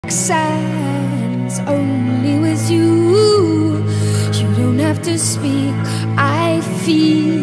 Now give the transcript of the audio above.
Silence only with you. You don't have to speak, I feel